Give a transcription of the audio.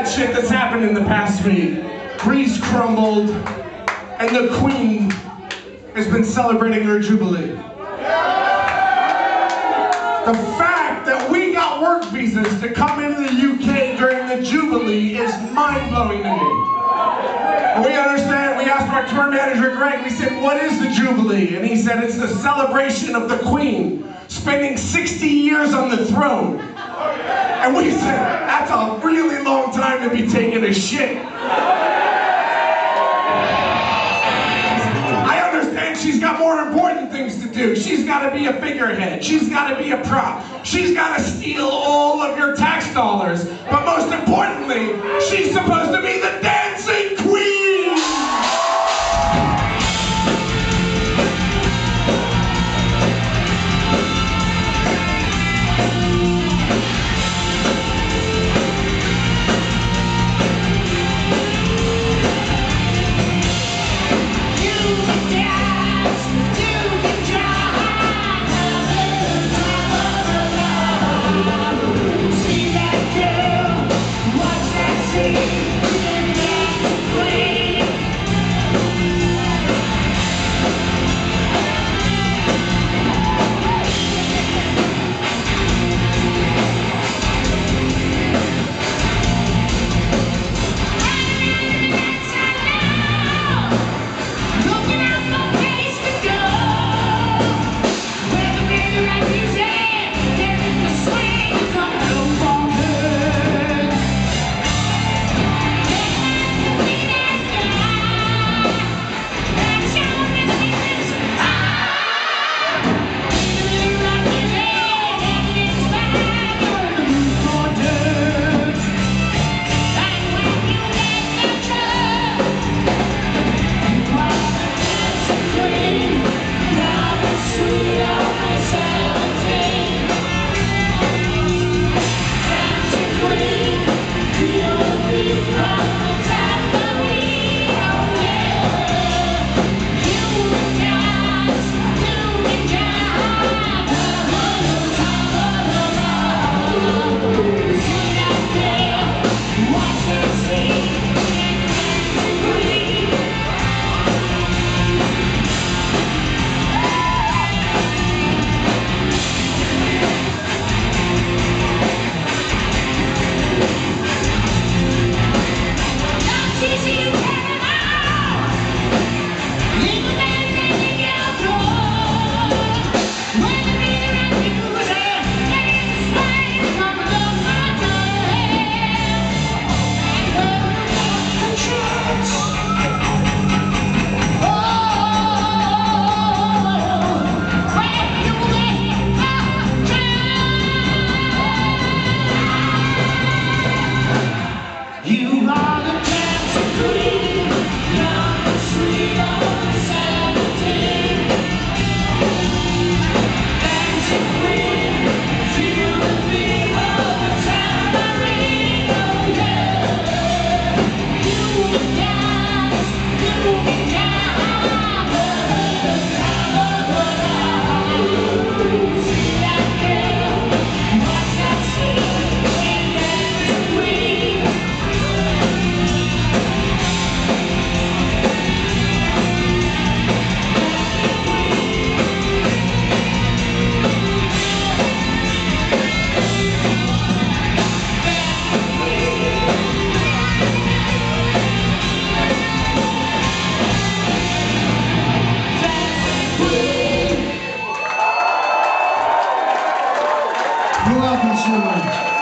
bad shit that's happened in the past week. Greece crumbled, and the Queen has been celebrating her Jubilee. The fact that we got work visas to come into the UK during the Jubilee is mind-blowing to me. We understand, we asked our tour manager Greg, we said, what is the Jubilee? And he said, it's the celebration of the Queen spending 60 years on the throne. And we said, that's a really long time to be taking a shit. I understand she's got more important things to do. She's got to be a figurehead. She's got to be a prop. She's got to steal all of your tax dollars. But most importantly, she's supposed to be the dancing queen. You're welcome so much.